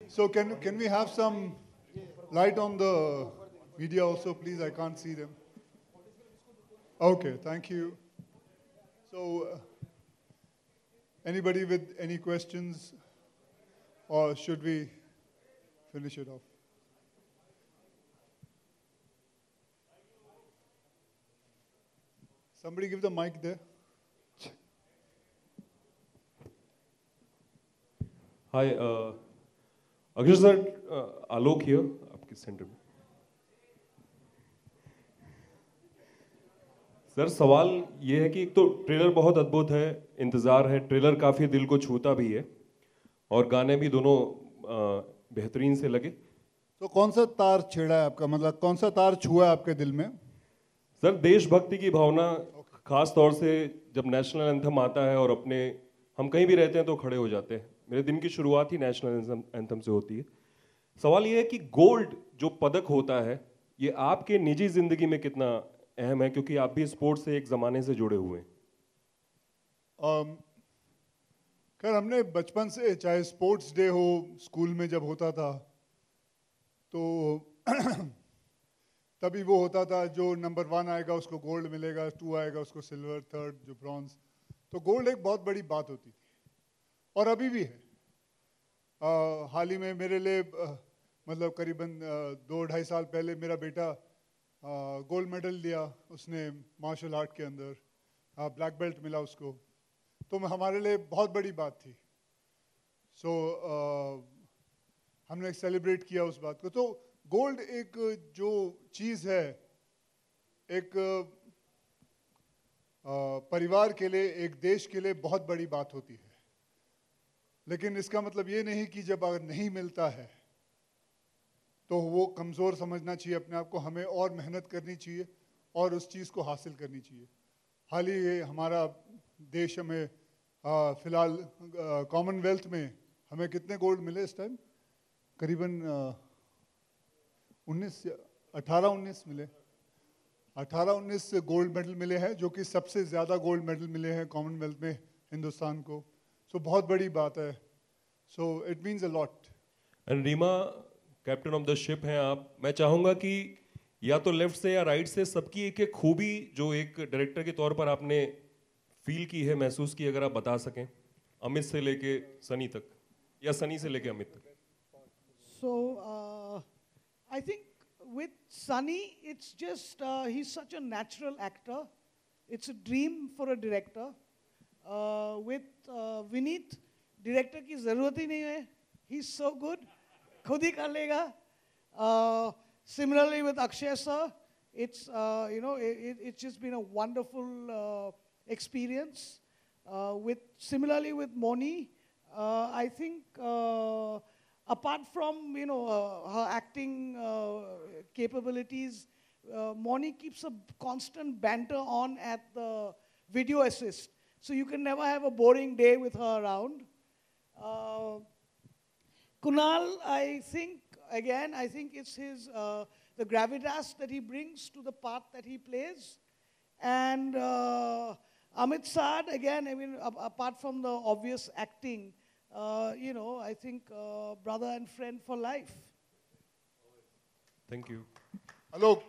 So can we have some light on the media also, please? I can't see them. Okay, thank you. So, anybody with any questions, or should we finish it off? Somebody give the mic there. Hi, Akshay sir, Alok here, आपके centre में. Sir सवाल ये है कि एक तो trailer बहुत अद्भुत है, इंतज़ार है, ट्रेलर काफ़ी दिल को छूता भी है और गाने भी दोनों बेहतरीन से लगे. तो कौन सा तार छेड़ा है आपका, मतलब कौन सा तार छुआ है आपके दिल में? सर देशभक्ति की भावना, खास तौर से जब नेशनल एंथम आता है और अपने हम कहीं भी रहते हैं तो खड़े हो जाते हैं. मेरे दिन की शुरुआत ही नेशनल एंथम से होती है. सवाल ये है कि गोल्ड जो पदक होता है ये आपके निजी जिंदगी में कितना अहम है, क्योंकि आप भी स्पोर्ट्स से एक ज़माने से जुड़े हुए हैं. खैर हमने बचपन से, चाहे स्पोर्ट्स डे हो स्कूल में जब होता था तो तभी वो होता था जो नंबर 1 आएगा उसको गोल्ड मिलेगा, 2 आएगा उसको सिल्वर, 3rd जो ब्रॉन्ज. तो गोल्ड एक बहुत बड़ी बात होती थी और अभी भी है. हाल ही में मेरे लिए मतलब करीबन 2-2.5 साल पहले मेरा बेटा गोल्ड मेडल लिया उसने मार्शल आर्ट के अंदर, ब्लैक बेल्ट मिला उसको. तो हमारे लिए बहुत बड़ी बात थी. सो हमने सेलिब्रेट किया उस बात को. तो गोल्ड एक जो चीज़ है, एक परिवार के लिए, एक देश के लिए बहुत बड़ी बात होती है. लेकिन इसका मतलब ये नहीं कि जब अगर नहीं मिलता है तो वो कमज़ोर समझना चाहिए अपने आप को. हमें और मेहनत करनी चाहिए और उस चीज़ को हासिल करनी चाहिए. हाल ही हमारा देश में फ़िलहाल कॉमनवेल्थ में हमें कितने गोल्ड मिले इस टाइम? करीबन 18-19 मिले. 18-19 गोल्ड मेडल मिले हैं, जो कि सबसे ज़्यादा गोल्ड मेडल मिले हैं कॉमनवेल्थ में हिंदुस्तान को. सो बहुत बड़ी बात है. So it means a lot. And Reema, captain of the ship हैं आप. मैं चाहूँगा कि या तो लेफ्ट से या राइट से सबकी एक एक खूबी जो एक डायरेक्टर के तौर पर आपने फील की है, महसूस की, अगर आप बता सकें, अमित से लेके सनी तक या सनी से लेके अमित तक. So, I think with Sunny, it's just he's such a natural actor. It's a dream for a director. With Vineet, director की ज़रूरत ही नहीं है. He's so good. खुद ही कर लेगा. Similarly with Akshay sir, it's it's just been a wonderful experience. Similarly with Moni, I think apart from her acting capabilities, Moni keeps a constant banter on at the video assist, so you can never have a boring day with her around. Kunal, I think it's his the gravitas that he brings to the part that he plays, and Amit Saad, again, I mean, apart from the obvious acting, I think brother and friend for life. Thank you. आलोक,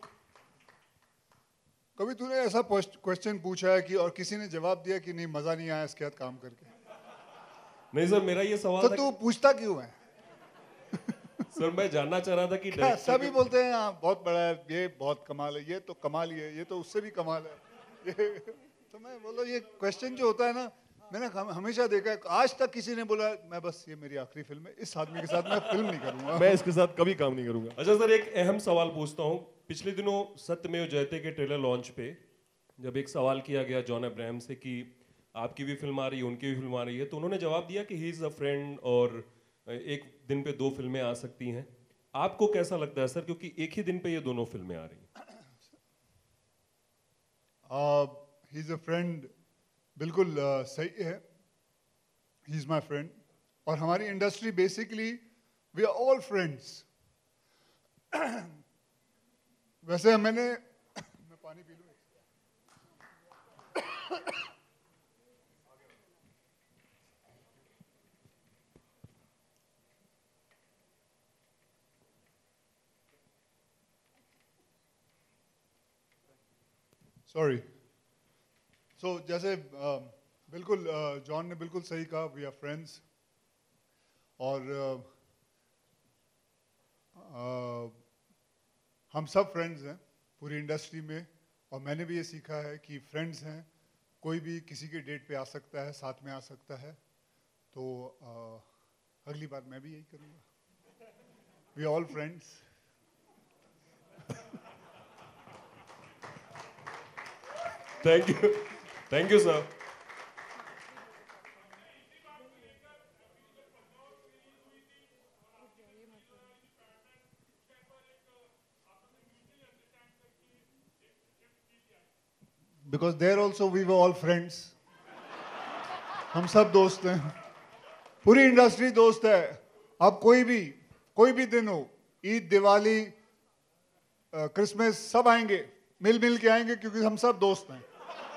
कभी तूने ऐसा question पूछा है कि और किसी ने जवाब दिया कि नहीं मजा नहीं आया इसके साथ काम करके? नहीं सर, मेरा ये सवाल तो तू पूछता क्यों है? सर मैं जानना चाह रहा था कि सभी बोलते हैं हाँ बहुत बड़ा है, ये बहुत कमाल है, ये तो कमाल ही है, ये तो उससे भी कमाल है. तो मैं बोलो ये क्वेश्चन जो होता है ना, मैंने हमेशा देखा है, आज तक किसी ने बोला मैं बस ये मेरी आखिरी फिल्म है, इस आदमी के साथ मैं फिल्म नहीं करूंगा, मैं इसके साथ कभी काम नहीं करूंगा. अच्छा सर, एक अहम सवाल पूछता हूँ. पिछले दिनों सत्यमेव जयते के ट्रेलर लॉन्च पे जब एक सवाल किया गया जॉन अब्राहम से कि आपकी भी फिल्म आ रही है, उनकी भी फिल्म आ रही है, तो उन्होंने जवाब दिया कि ही इज़ अ फ्रेंड और एक दिन पे 2 फिल्में आ सकती हैं. आपको कैसा लगता है सर, क्योंकि एक ही दिन पे ये दोनों फिल्में आ रही हैं? ही इज अ फ्रेंड, बिल्कुल सही है. He is my friend. और हमारी industry basically we are all friends. वैसे मैं पानी पी लूं. सॉरी। सो जैसे बिल्कुल जॉन ने बिल्कुल सही कहा, वी आर फ्रेंड्स। और हम सब फ्रेंड्स हैं पूरी इंडस्ट्री में, और मैंने भी ये सीखा है कि फ्रेंड्स हैं, कोई भी किसी के डेट पे आ सकता है, साथ में आ सकता है। तो अगली बार मैं भी यही करूँगा। We all friends. Thank you sir. Because there also we were all friends. हम सब दोस्त हैं, पूरी इंडस्ट्री दोस्त है। अब कोई भी दिन हो, ईद, दिवाली, क्रिसमस, सब आएंगे, मिल मिल के आएंगे, क्योंकि हम सब दोस्त हैं।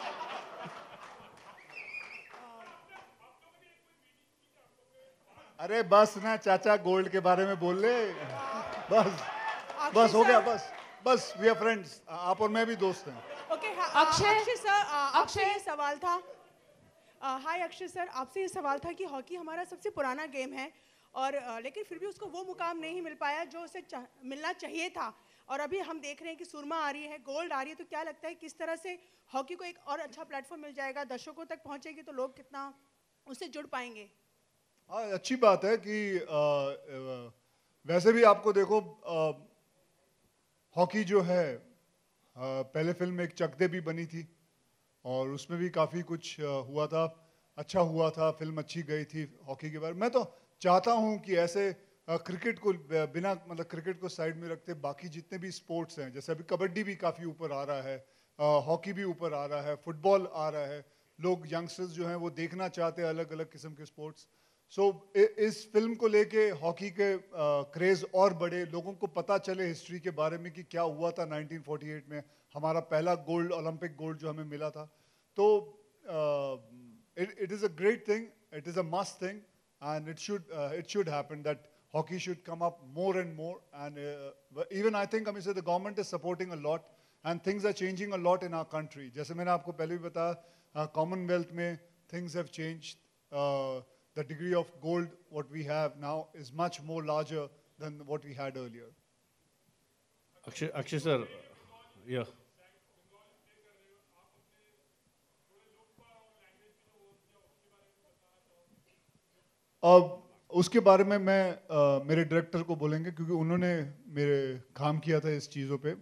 अरे बस ना चाचा, गोल्ड के बारे में बोल ले। बस हो गया, बस वी आर फ्रेंड्स। आप और मैं भी दोस्त हैं। ओके, अक्षय सर, आपसे ये सवाल था। हाय अक्षय सर, आपसे ये सवाल था कि हॉकी हमारा सबसे पुराना गेम है, और लेकिन फिर भी उसको वो मुकाम नहीं मिल पाया जो उसे मिलना चाहिए था। और अभी हम देख रहे हैं कि सुरमा आ रही है, गोल्ड आ रही है, तो क्या लगता है किस तरह से हॉकी को एक और अच्छा प्लेटफॉर्म मिल जाएगा, दर्शकों तक पहुंचेगी, तो लोग कितना उससे जुड़ पाएंगे? हाँ, अच्छी बात है कि वैसे भी आपको देखो, हॉकी जो है, पहले फिल्म एक चक दे भी बनी थी, और उसमें भी काफ़ी कुछ हुआ था, अच्छा हुआ था, फिल्म अच्छी गई थी हॉकी के बारे में। मैं तो चाहता हूँ कि ऐसे क्रिकेट को बिना, मतलब क्रिकेट को साइड में रखते बाकी जितने भी स्पोर्ट्स हैं, जैसे अभी कबड्डी भी काफ़ी ऊपर आ रहा है, हॉकी भी ऊपर आ रहा है, फुटबॉल आ रहा है, लोग यंगस्टर्स जो हैं वो देखना चाहते हैं अलग अलग किस्म के स्पोर्ट्स। सो इस फिल्म को लेके हॉकी के क्रेज़ और बढ़े, लोगों को पता चले हिस्ट्री के बारे में कि क्या हुआ था 1948 में, हमारा पहला गोल्ड, ओलंपिक गोल्ड जो हमें मिला था। तो it is a great thing, it is a must thing, and it should happen that hockey should come up more and more. And even I think, I mean, so the government is supporting a lot, and things are changing a lot in our country. जैसे मैंने आपको पहले भी बताया, Commonwealth में things have changed. The degree of gold what we have now is much more larger than what we had earlier. Akshay sir, yeah. उसके बारे में मैं मेरे डायरेक्टर को बोलेंगे, क्योंकि उन्होंने मेरे काम किया था इस चीज़ों पे।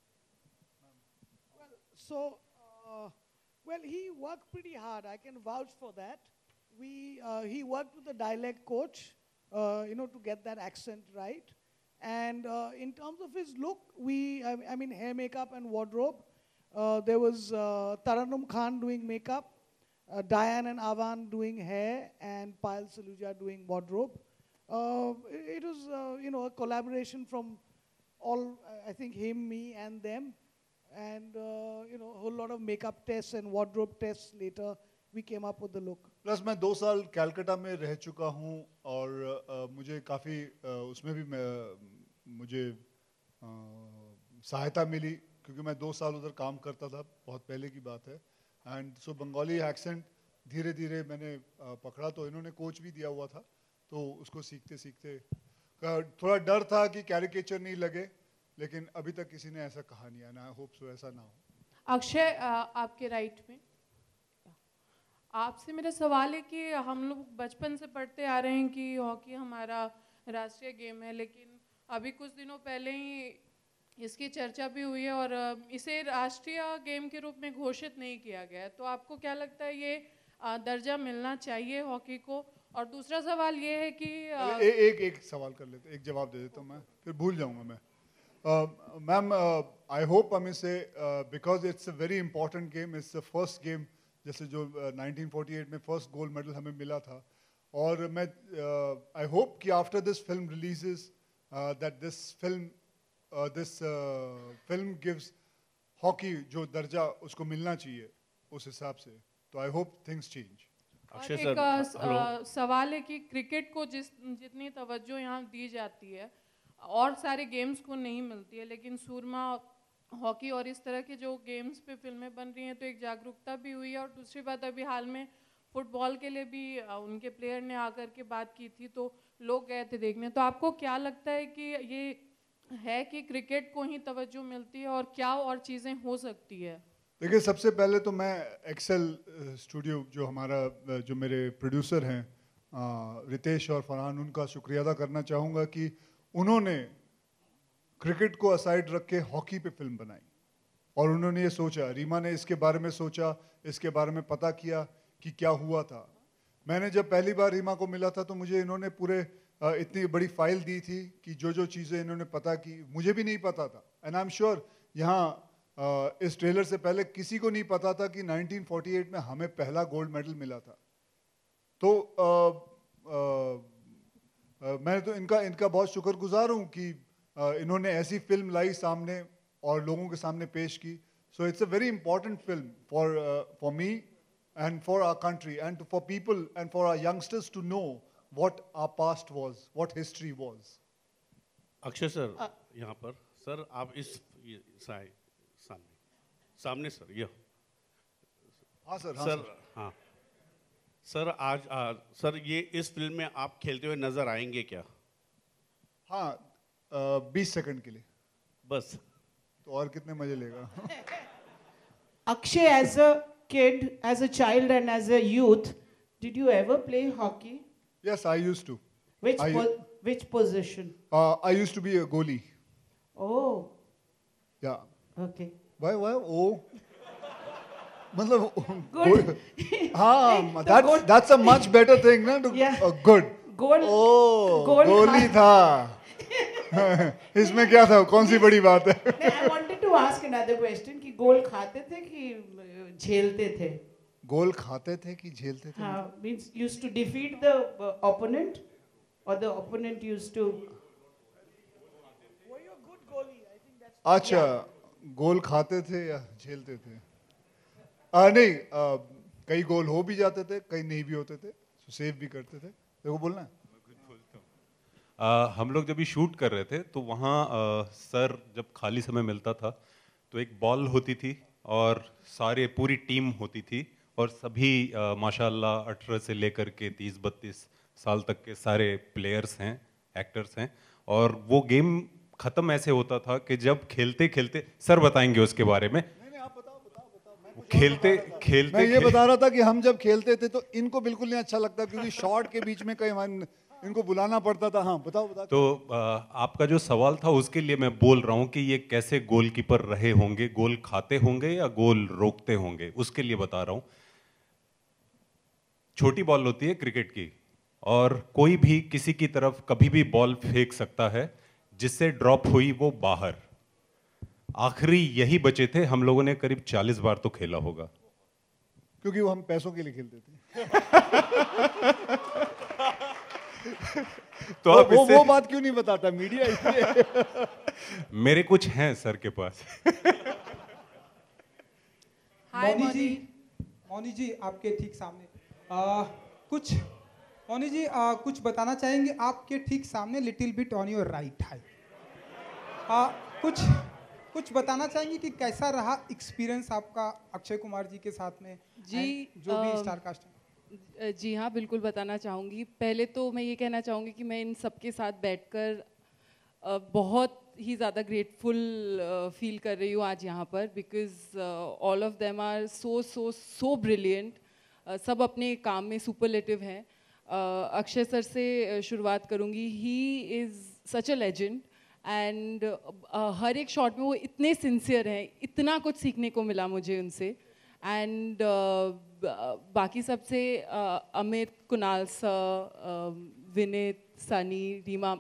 Well, he worked pretty hard. I can vouch for that. He worked with the dialect coach, to get that accent right. And in terms of his look, I mean, hair, makeup, and wardrobe. There was Taranum Khan doing makeup, Diane and Avan doing hair, and Payal Saluja doing wardrobe. It was, a collaboration from all, I think, him, me, and them. And, a whole lot of makeup tests and wardrobe tests later, we came up with the look. Plus मैं 2 साल कैलकाटा में रह चुका हूँ, और मुझे काफ़ी उसमें भी मुझे सहायता मिली, क्योंकि मैं 2 साल उधर काम करता था, बहुत पहले की बात है। एंड सो बंगाली एक्सेंट धीरे धीरे मैंने पकड़ा, तो इन्होंने कोच भी दिया हुआ था, तो उसको सीखते सीखते थोड़ा डर था कि कैरिकेचर नहीं लगे, लेकिन अभी तक किसी ने ऐसा कहा नहीं है, ना होप सो ऐसा ना हो। अक्षय, आपके राइट में आपसे मेरा सवाल है कि हम लोग बचपन से पढ़ते आ रहे हैं कि हॉकी हमारा राष्ट्रीय गेम है, लेकिन अभी कुछ दिनों पहले ही इसकी चर्चा भी हुई है और इसे राष्ट्रीय गेम के रूप में घोषित नहीं किया गया है। तो आपको क्या लगता है ये दर्जा मिलना चाहिए हॉकी को? और दूसरा सवाल ये है कि एक सवाल कर लेते, एक जवाब दे देता हूँ मैं, फिर भूल जाऊँगा मैं। मैम, आई होप हमें से, because it's a very important game, it's the first game, जैसे जो 1948 में फर्स्ट गोल्ड मेडल हमें मिला था, और मैं आई होप कि after this film releases that this film gives hockey जो दर्जा उसको मिलना चाहिए उस हिसाब से। तो I hope things change. Akshay sir, सवाल है कि क्रिकेट को जितनी तवज्जो यहाँ दी जाती है और सारे गेम्स को नहीं मिलती है, लेकिन सूरमा हॉकी और इस तरह के जो गेम्स पे फिल्में बन रही हैं तो एक जागरूकता भी हुई है। और दूसरी बात, अभी हाल में फुटबॉल के लिए भी उनके प्लेयर ने आकर के बात की थी तो लोग गए थे देखने। तो आपको क्या लगता है कि ये है कि क्रिकेट को ही तवज्जो मिलती है और क्या और चीज़ें हो सकती है? देखिए, सबसे पहले तो मैं एक्सेल स्टूडियो जो मेरे प्रोड्यूसर हैं रितेश और फरहान, उनका शुक्रिया अदा करना चाहूँगा कि उन्होंने क्रिकेट को असाइड रख के हॉकी पे फिल्म बनाई। और उन्होंने ये सोचा, रीमा ने इसके बारे में सोचा, इसके बारे में पता किया कि क्या हुआ था। मैंने जब पहली बार रीमा को मिला था तो मुझे इन्होंने पूरे इतनी बड़ी फाइल दी थी कि जो चीज़ें इन्होंने पता की मुझे भी नहीं पता था। एंड आई एम श्योर यहाँ इस ट्रेलर से पहले किसी को नहीं पता था कि 1948 में हमें पहला गोल्ड मेडल मिला था। तो मैं तो इनका बहुत शुक्रगुजार हूँ कि इन्होंने ऐसी फिल्म लाई सामने और लोगों के सामने पेश की। So it's a very important film for me and for our country and for people and for our youngsters to know what our past was, what history was. Akshay sir, यहाँ पर सर आप इस सामने सर ये हाँ sir, हाँ sir आज sir ये इस फिल्म में आप खेलते हुए नजर आएंगे क्या? हाँ, 20 सेकंड के लिए बस। तो और कितने मजे लेगा? Akshay, as a kid, as a child and as a youth, did you ever play hockey? Yes, I used to. Which position? I used to be a goalie. Oh. Yeah. Okay. Why? Oh. मतलब Good. हाँ, that's a much better thing, ना? Good. Goal. Oh, goal गोली था। इसमें क्या था? कौन सी बड़ी बात है? I wanted to ask another question कि गोल खाते थे कि झेलते थे? गोल खाते थे कि झेलते थे? हाँ, means used to defeat the opponent or the opponent used to. Were you a good goalie? I think that's. अच्छा, गोल खाते थे या झेलते थे? नहीं, कई गोल हो भी जाते थे, कई नहीं भी होते थे, सेव भी करते थे। देखो बोलना है। हम लोग जब भी शूट कर रहे थे तो वहाँ सर जब खाली समय मिलता था तो एक बॉल होती थी और पूरी टीम होती थी और सभी माशाल्लाह 18 से लेकर के 30-32 साल तक के सारे प्लेयर्स हैं, एक्टर्स हैं। और वो गेम ख़त्म ऐसे होता था कि जब खेलते खेलते सर बताएंगे उसके बारे में। खेलते मैं ये बता रहा था कि हम जब खेलते थे तो इनको बिल्कुल नहीं अच्छा लगता क्योंकि शॉट के बीच में कई इनको बुलाना पड़ता था। हाँ बताओ। तो आपका जो सवाल था उसके लिए मैं बोल रहा हूँ कि ये कैसे गोलकीपर रहे होंगे, गोल खाते होंगे या गोल रोकते होंगे, उसके लिए बता रहा हूँ। छोटी बॉल होती है क्रिकेट की और कोई भी किसी की तरफ कभी भी बॉल फेंक सकता है, जिससे ड्रॉप हुई वो बाहर। आखिरी यही बचे थे, हम लोगों ने करीब 40 बार तो खेला होगा क्योंकि वो हम पैसों के लिए खेलते थे। तो आप वो बात क्यों नहीं बताता मीडिया इसलिए? मेरे कुछ हैं सर के पास। हाय मौनी जी आपके ठीक सामने मौनी जी कुछ बताना चाहेंगे? आपके ठीक सामने little bit on your right hi कुछ बताना चाहेंगे कि कैसा रहा एक्सपीरियंस आपका अक्षय कुमार जी के साथ में जी? जो भी स्टार कास्ट है। जी हाँ, बिल्कुल बताना चाहूँगी। पहले तो मैं ये कहना चाहूँगी कि मैं इन सबके साथ बैठकर बहुत ही ज़्यादा ग्रेटफुल फील कर रही हूँ आज यहाँ पर, because all of them are so brilliant. सब अपने काम में सुपरलेटिव हैं। अक्षय सर से शुरुआत करूँगी। He is such a legend and हर एक शॉट में वो इतने सिंसियर हैं, इतना कुछ सीखने को मिला मुझे उनसे। एंड बाकी सबसे अमित, कुणाल सर, विनीत, सनी, रीमा,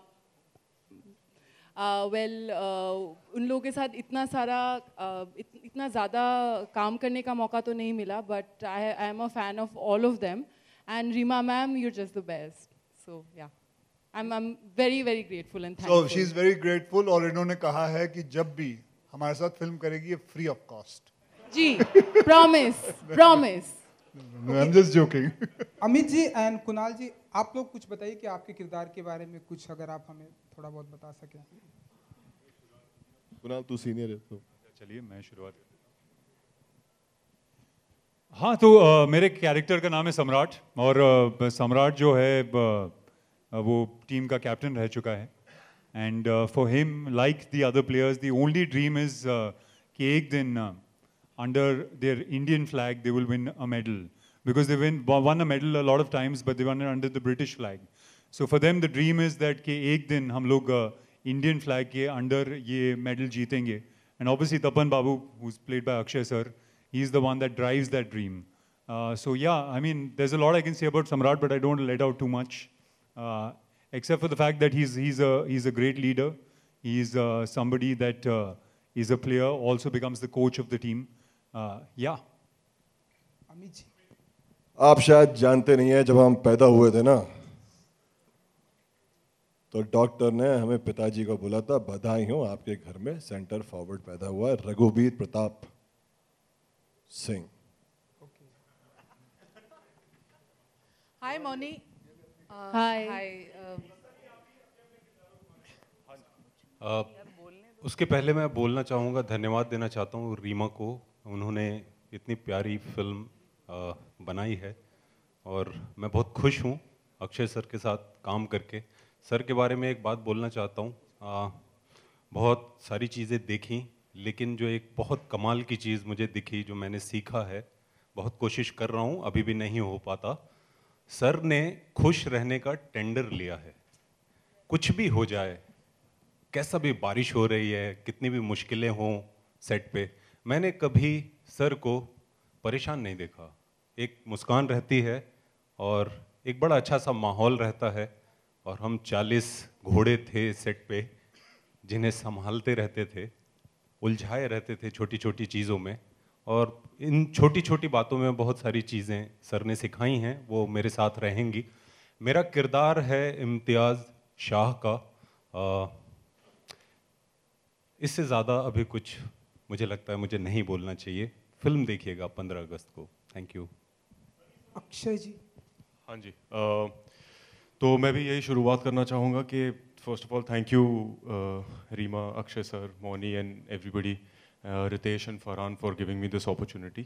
उन लोगों के साथ इतना इतना ज़्यादा काम करने का मौका तो नहीं मिला, but I am a fan of all of them. And Reema ma'am, you're just the best. So yeah, I'm very very grateful and thankful. So she's very grateful और इन्होंने कहा है कि जब भी हमारे साथ फिल्म करेगी ये फ्री ऑफ कॉस्ट। जी, promise. I'm just joking. Amit ji and Kunal ji, आप लोग कुछ बताइए कि आपके किरदार के बारे में कुछ अगर आप हमें थोड़ा बहुत बता सकें। कुणाल तू सीनियर है तो। चलिए मैं शुरुआत करता हूँ। हाँ, तो मेरे कैरेक्टर का नाम है सम्राट, और सम्राट जो है वो टीम का कैप्टन रह चुका है। And for him, like the other players, the only dream is कि एक दिन under their Indian flag they will win a medal, because they won a medal a lot of times, but they won it under the British flag. So for them the dream is that कि एक दिन हम लोग Indian flag के under ये medal जीतेंगे. And obviously Tapan Babu, who's played by Akshay sir, he's the one that drives that dream. So yeah, I mean, there's a lot I can say about Samrat, but I don't want to let out too much, except for the fact that he's a great leader. He's somebody that is a player, also becomes the coach of the team. Yeah. Amit ji, आप शायद जानते नहीं हैं, जब हम पैदा हुए थे ना, तो डॉक्टर ने हमें पिताजी को बोला था, बधाई हो, आपके घर में सेंटर फॉरवर्ड पैदा हुआ है, रघुवीर प्रताप सिंह। हाय मोनी। हाय। उसके पहले मैं बोलना चाहूँगा, धन्यवाद देना चाहता हूँ रीमा को। उन्होंने इतनी प्यारी फिल्म बनाई है और मैं बहुत खुश हूँ अक्षय सर के साथ काम करके। सर के बारे में एक बात बोलना चाहता हूँ, बहुत सारी चीज़ें देखी, लेकिन जो एक बहुत कमाल की चीज़ मुझे दिखी, जो मैंने सीखा है, बहुत कोशिश कर रहा हूँ, अभी भी नहीं हो पाता। सर ने खुश रहने का टेंडर लिया है। कुछ भी हो जाए, कैसा भी बारिश हो रही है, कितनी भी मुश्किलें हों सेट पे, मैंने कभी सर को परेशान नहीं देखा। एक मुस्कान रहती है और एक बड़ा अच्छा सा माहौल रहता है। और हम 40 घोड़े थे सेट पे, जिन्हें संभालते रहते थे, उलझाए रहते थे छोटी छोटी चीज़ों में। और इन छोटी छोटी बातों में बहुत सारी चीज़ें सर ने सिखाई हैं, वो मेरे साथ रहेंगी। मेरा किरदार है इम्तियाज़ शाह का। इससे ज़्यादा अभी कुछ मुझे लगता है मुझे नहीं बोलना चाहिए। फिल्म देखिएगा 15 अगस्त को। Thank you. अक्षय जी। हाँ जी, तो मैं भी यही शुरुआत करना चाहूँगा कि first of all thank you Reema, Akshay sir, Moni and everybody, Ritesh and Farhan for giving me this opportunity.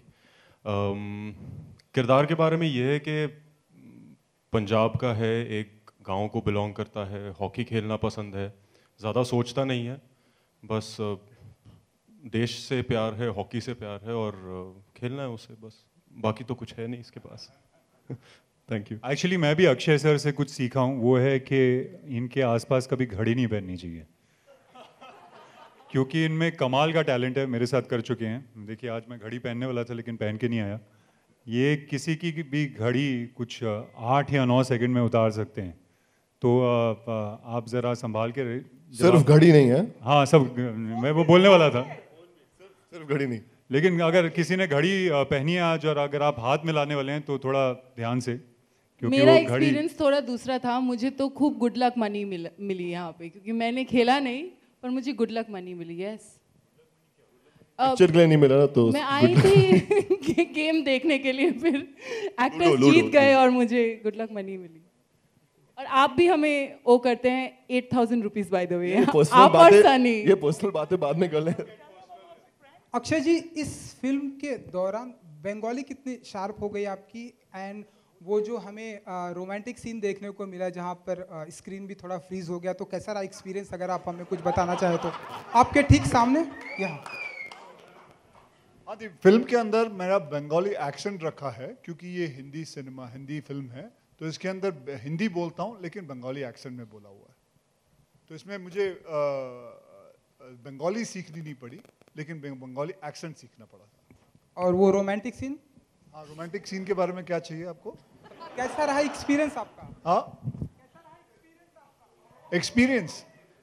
किरदार के बारे में ये है कि पंजाब का है, एक गांव को बिलोंग करता है, हॉकी खेलना पसंद है, ज़्यादा सोचता नहीं है, बस देश से प्यार है, हॉकी से प्यार है और खेलना है उसे, बस बाकी तो कुछ है नहीं इसके पास। Thank you. एक्चुअली मैं भी अक्षय सर से कुछ सीखा हूँ, वो है कि इनके आसपास कभी घड़ी नहीं पहननी चाहिए, क्योंकि इनमें कमाल का टैलेंट है, मेरे साथ कर चुके हैं। देखिए आज मैं घड़ी पहनने वाला था लेकिन पहन के नहीं आया। ये किसी की भी घड़ी कुछ 8 या 9 सेकंड में उतार सकते हैं, तो आप ज़रा संभाल के। सिर्फ घड़ी नहीं है, हाँ सब, मैं वो बोलने वाला था, सिर्फ घड़ी नहीं, लेकिन अगर किसी ने घड़ी पहनी है आज और अगर आप हाथ में लाने वाले हैं तो थोड़ा ध्यान से, क्योंकि मेरा वो एक्सपीरियंस थोड़ा दूसरा था। मुझे तो खूब गुड लक मनी मिली यहाँ पे, क्योंकि मैंने खेला नहीं पर मुझे गुड लक मनी मिली। यस, पिक्चर के लिए नहीं मिला ना, तो मैं आई थी गेम देखने के लिए, फिर एक्टर्स जीत गए और मुझे गुड लक मनी मिली। और आप भी हमें वो करते हैं 8,000 रुपीज बाय द वे। आप और सनी, ये पर्सनल बातें बाद में कर लें। अक्षय जी, इस फिल्म के दौरान बंगाली कितनी शार्प हो गई आपकी, एंड वो जो हमें रोमांटिक सीन देखने को मिला जहाँ पर स्क्रीन भी थोड़ा फ्रीज हो गया, तो कैसा रहा एक्सपीरियंस, अगर आप हमें कुछ बताना चाहें तो। आपके ठीक सामने यहाँ। हाँ जी, फिल्म के अंदर मेरा बंगाली एक्सेंट रखा है, क्योंकि ये हिंदी सिनेमा, हिंदी फिल्म है, तो इसके अंदर हिंदी बोलता हूँ लेकिन बंगाली एक्सेंट में बोला हुआ है। तो इसमें मुझे बंगाली सीखनी नहीं पड़ी, लेकिन बंगाली एक्सेंट सीखना पड़ा था। और वो रोमांटिक सीन? हाँ, रोमांटिक सीन के बारे में क्या चाहिए आपको? कैसा रहा एक्सपीरियंस आपका? हाँ, एक्सपीरियंस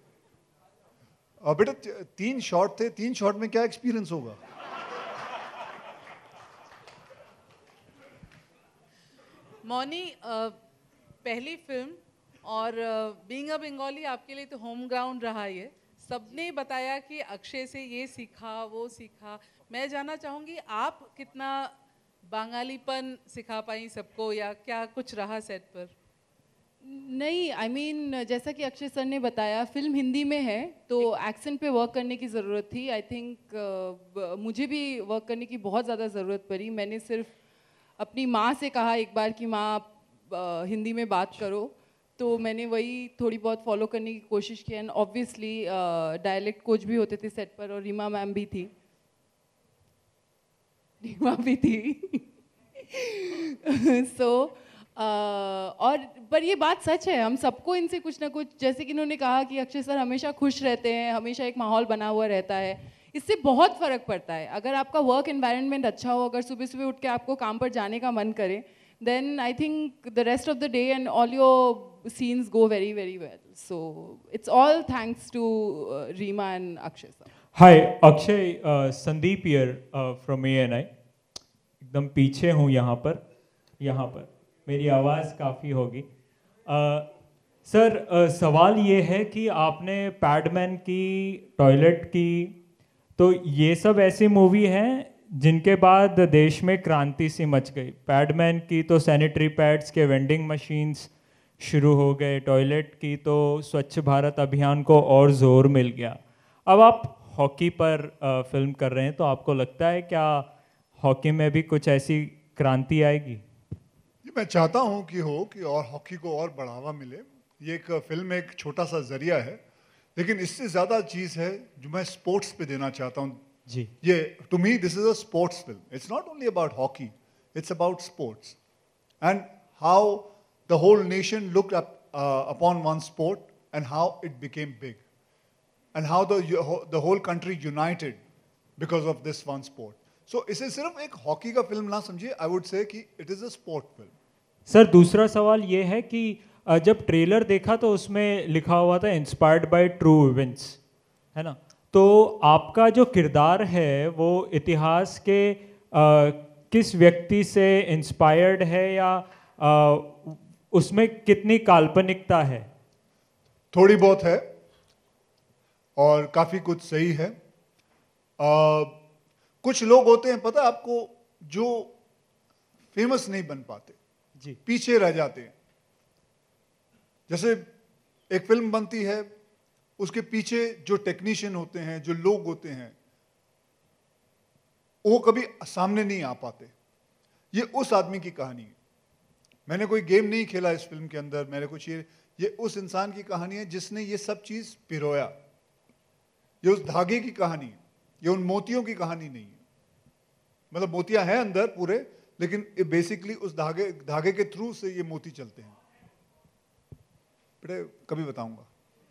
बेटा 3 शॉट थे, 3 शॉट में क्या एक्सपीरियंस होगा? मौनी, पहली फिल्म और बीइंग अ बंगाली आपके लिए तो होम ग्राउंड रहा ये। सबने बताया कि अक्षय से ये सीखा वो सीखा। मैं जानना चाहूँगी आप कितना बंगालीपन सिखा पाई सबको, या क्या कुछ रहा सेट पर? नहीं, I mean, जैसा कि अक्षय सर ने बताया, फिल्म हिंदी में है तो एक्सेंट पे वर्क करने की ज़रूरत थी. आई थिंक मुझे भी वर्क करने की बहुत ज़्यादा ज़रूरत पड़ी. मैंने सिर्फ अपनी माँ से कहा एक बार कि माँ आप हिंदी में बात करो, तो मैंने वही थोड़ी बहुत फॉलो करने की कोशिश की. एंड ऑब्वियसली डायलेक्ट कोच भी होते थे सेट पर, और रीमा मैम भी थी. सो और पर ये बात सच है, हम सबको इनसे कुछ ना कुछ, जैसे कि इन्होंने कहा कि अक्षय सर हमेशा खुश रहते हैं, हमेशा एक माहौल बना हुआ रहता है, इससे बहुत फ़र्क पड़ता है. अगर आपका वर्क एनवायरनमेंट अच्छा हो, अगर सुबह सुबह उठ के आपको काम पर जाने का मन करे, then I think the rest of the day and all your scenes go very, very well. So it's all thanks to Reema and Akshay sir. Hi, Akshay, Sandeep here from ANI. एकदम पीछे हूँ यहाँ पर मेरी आवाज़ काफ़ी होगी. Sir, सवाल ये है कि आपने पैडमैन की, टॉयलेट की, तो ये सब ऐसी मूवी हैं जिनके बाद देश में क्रांति सी मच गई. पैडमैन की तो सैनिटरी पैड्स के वेंडिंग मशीन्स शुरू हो गए, टॉयलेट की तो स्वच्छ भारत अभियान को और ज़ोर मिल गया. अब आप हॉकी पर फिल्म कर रहे हैं, तो आपको लगता है क्या हॉकी में भी कुछ ऐसी क्रांति आएगी? मैं चाहता हूं कि हो कि और हॉकी को और बढ़ावा मिले. ये एक फिल्म एक छोटा सा जरिया है, लेकिन इससे ज़्यादा चीज़ है जो मैं स्पोर्ट्स पे देना चाहता हूं. जी, ये to me this is a sports film. It's not only about hockey, it's about sports and how the whole nation looked upon one sport and how it became big and how the whole country united because of this one sport. So इसे सिर्फ एक hockey का film ना समझिए, आई would say कि it is a sport film. Sir, दूसरा सवाल ये है कि जब ट्रेलर देखा तो उसमें लिखा हुआ था इंस्पायर्ड बाय ट्रू इवेंट्स, है ना? तो आपका जो किरदार है वो इतिहास के किस व्यक्ति से इंस्पायर्ड है, या उसमें कितनी काल्पनिकता है? थोड़ी बहुत है और काफ़ी कुछ सही है. कुछ लोग होते हैं, पता है आपको, जो फेमस नहीं बन पाते जी, पीछे रह जाते हैं. जैसे एक फिल्म बनती है, उसके पीछे जो टेक्नीशियन होते हैं, जो लोग होते हैं, वो कभी सामने नहीं आ पाते. ये उस आदमी की कहानी है. मैंने कोई गेम नहीं खेला इस फिल्म के अंदर, मैंने कुछ ये उस इंसान की कहानी है जिसने ये सब चीज पिरोया. ये उस धागे की कहानी है, ये उन मोतियों की कहानी नहीं है. मतलब मोतियां हैं अंदर पूरे, लेकिन बेसिकली उस धागे के थ्रू से ये मोती चलते हैं. बेटे कभी बताऊंगा.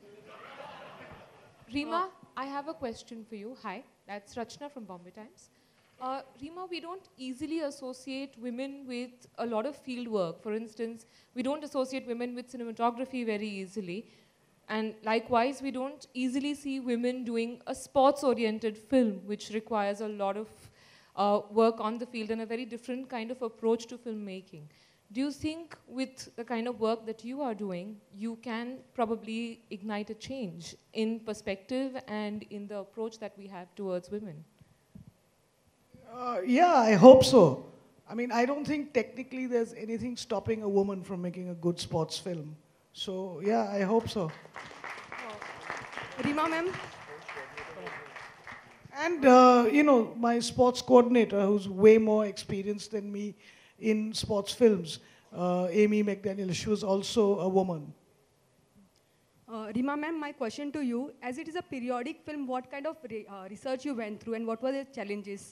Reema, I have a question for you. Hi, that's Rachna from Bombay Times. Reema, we don't easily associate women with a lot of field work. For instance, we don't associate women with cinematography very easily. And likewise, we don't easily see women doing a sports-oriented film, which requires a lot of work on the field and a very different kind of approach to filmmaking. Do you think with the kind of work that you are doing, you can probably ignite a change in perspective and in the approach that we have towards women? Yeah, I hope so. I mean, I don't think technically there's anything stopping a woman from making a good sports film. So, yeah, I hope so. Reema ma'am. And, you know, my sports coordinator, who's way more experienced than me in sports films, Amy McDaniel, she was also a woman. Reema ma'am, my question to you, as it is a periodic film, what kind of research you went through and what were the challenges?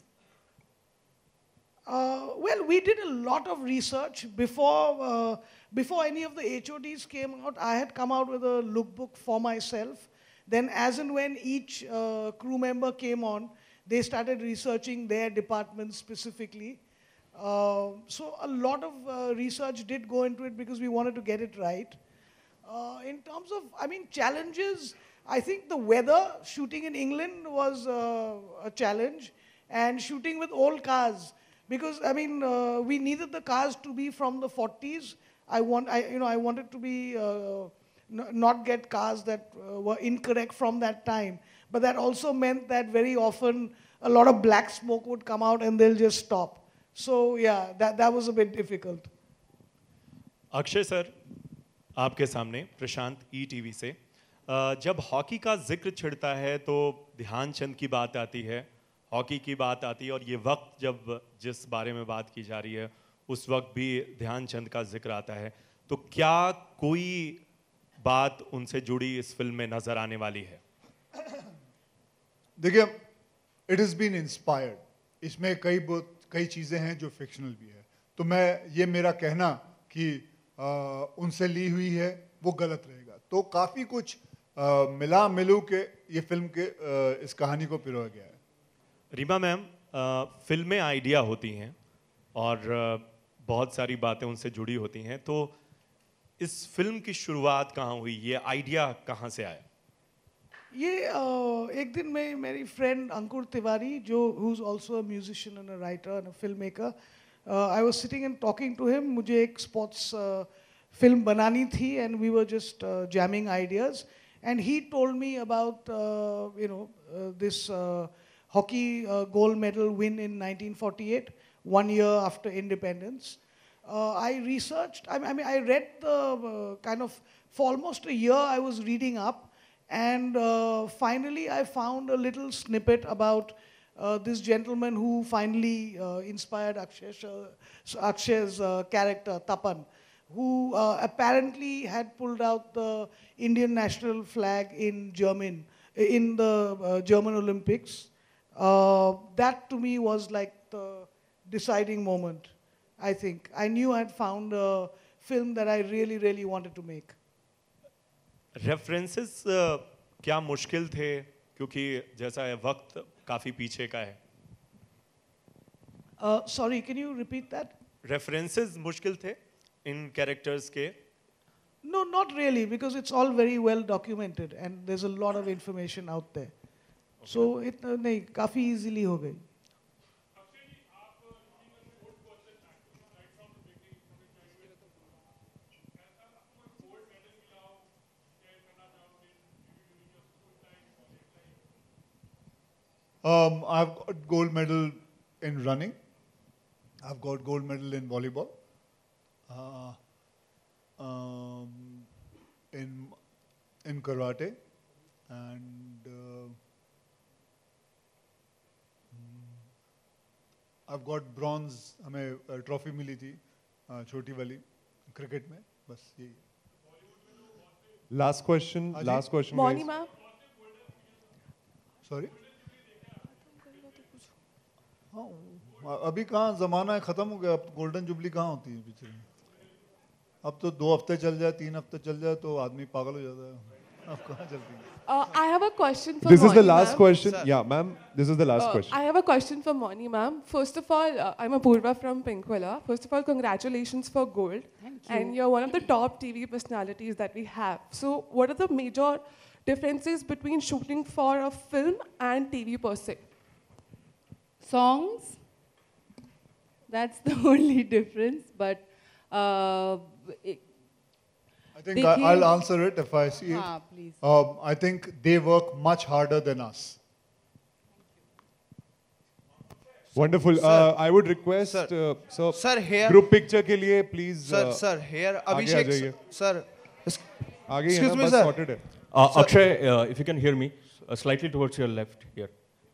Well, we did a lot of research before any of the HODs came out. I had come out with a lookbook for myself. Then as and when each crew member came on, they started researching their department specifically. So a lot of research did go into it because we wanted to get it right. In terms of, I mean, challenges, I think the weather, shooting in England was a challenge, and shooting with old cars. Because, I mean, we needed the cars to be from the 40s. I wanted to be, not get cars that were incorrect from that time. But that also meant that very often a lot of black smoke would come out and they'll just stop. So, yeah, that was a bit difficult. Akshay sir, आपके सामने प्रशांत ETV से। जब hockey का जिक्र छिड़ता है तो ध्यानचंद की बात आती है, हॉकी की बात आती है, और ये वक्त जब जिस बारे में बात की जा रही है उस वक्त भी ध्यानचंद का जिक्र आता है। तो क्या कोई बात उनसे जुड़ी इस फिल्म में नजर आने वाली है? देखिए, इट इज़ बीन इंस्पायर्ड, इसमें कई चीज़ें हैं जो फिक्शनल भी है, तो ये मेरा कहना कि उनसे ली हुई है वो गलत रहेगा। तो काफ़ी कुछ मिला मिलू के ये फिल्म के इस कहानी को पिरोया गया है। रीमा मैम, फिल्में आइडिया होती हैं और बहुत सारी बातें उनसे जुड़ी होती हैं, तो इस फिल्म की शुरुआत कहाँ हुई, ये आइडिया कहाँ से आया? ये एक दिन में मेरी फ्रेंड अंकुर तिवारी, जो who is also a musician and a writer and a film maker, I was sitting and talking to him. मुझे एक स्पोर्ट्स फिल्म बनानी थी and we were just jamming ideas, and he told me about this hockey gold medal win in 1948, 1 year after independence. I researched, I mean, I read the kind of, for almost a year I was reading up, and finally I found a little snippet about this gentleman who finally inspired Akshay's character, Tapan, who apparently had pulled out the Indian national flag in the German Olympics. That to me was like the deciding moment, I think. I knew I had found a film that I really, really wanted to make. References क्या मुश्किल थे, क्योंकि जैसा है वक्त काफी पीछे का है? Sorry, can you repeat that? References मुश्किल थे इन characters के? No, not really, because it's all very well documented and there's a lot of information out there. So इतना नहीं, काफी easily हो गई। I've got gold medal in running. I've got gold medal in volleyball. In karate, and I've got bronze, हमें trophy मिली थी छोटी वाली क्रिकेट में, बस यही। Last question. Moni ma'am. Sorry? हाँ, अभी कहाँ ज़माना है, ख़त्म हो गया। अब गोल्डन जुबली कहाँ होती है पिक्चर में? अब तो 2 हफ्ते चल जाए, 3 हफ्ते चल जाए तो आदमी पागल हो जाता है। अब कहाँ चलती है? I have a question for This Moni, is the last ma'am. question. Yeah, ma'am. This is the last question. I have a question for Moni, ma'am. First of all, I'm Apurva from Pinkwala. First of all, congratulations for gold. Thank you. And you're one of the top TV personalities that we have. So, what are the major differences between shooting for a film and TV per se? Songs. That's the only difference. But I think I'll answer it if I see it. Please. I think they work much harder than us. Wonderful. I would request, sir, here. Group picture के लिए please. Sir, here Abhishek. Sir, excuse me, sir. Sorted है. Akshay, if you can hear me, slightly towards your left here.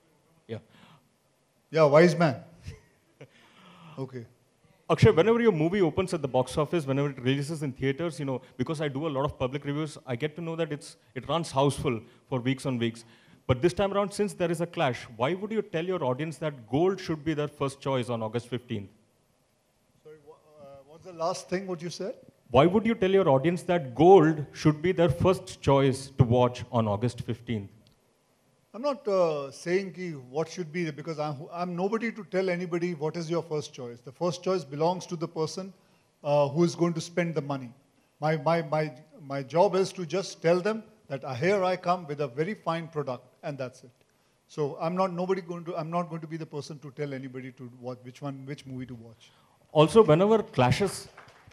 Yeah, wise man. Okay. Akshay, whenever your movie opens at the box office, whenever it releases in theaters, because I do a lot of public reviews, I get to know that it runs houseful for weeks on weeks. But this time around, since there is a clash, why would you tell your audience that gold should be their first choice on August 15th? Sorry, what's the last thing what you said? Why would you tell your audience that gold should be their first choice to watch on August 15th? I'm not saying what should be, because I'm nobody to tell anybody what is your first choice. The first choice belongs to the person who is going to spend the money. My job is to just tell them that here I come with a very fine product, and that's it. So I'm not going to be the person to tell anybody to watch which movie to watch. Also, whenever clashes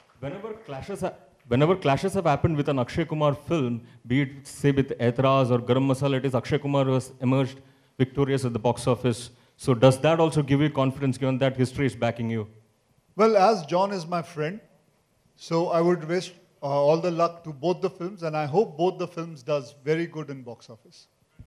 have happened with an Akshay Kumar film, be it say with Aitraz or Garam Masala, it is Akshay Kumar who has emerged victorious at the box office. So does that also give you confidence, given that history is backing you? Well, as John is my friend, so I would wish all the luck to both the films, and I hope both the films does very good in box office.